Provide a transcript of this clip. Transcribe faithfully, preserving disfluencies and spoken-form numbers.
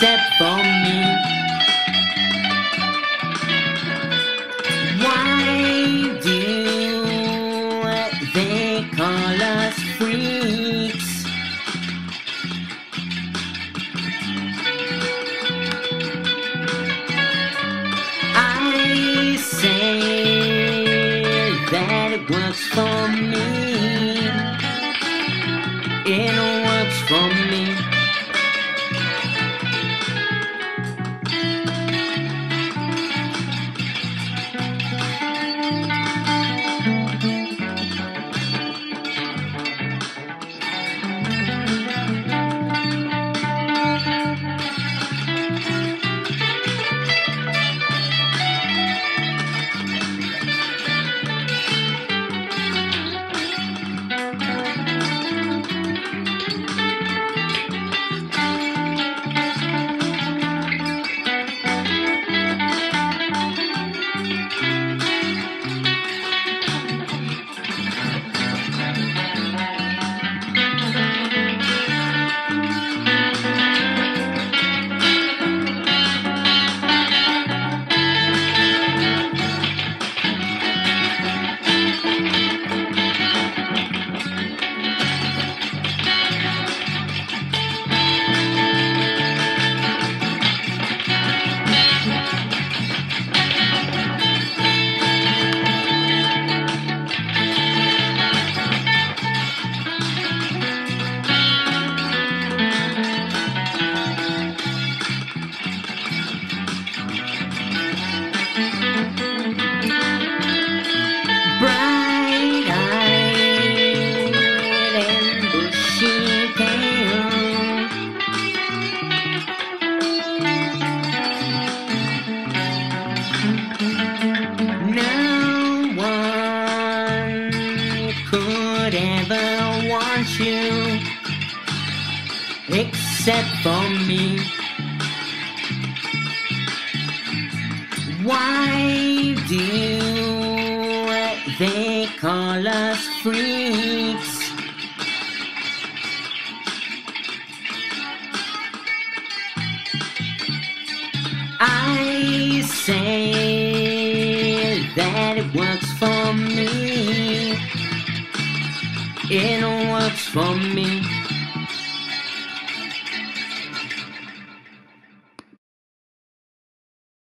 except for me. Why do they call us freaks? I say that it works for me. It works for me. Could ever want you except for me. Why do they call us freaks? I say that it works for me. It works for me.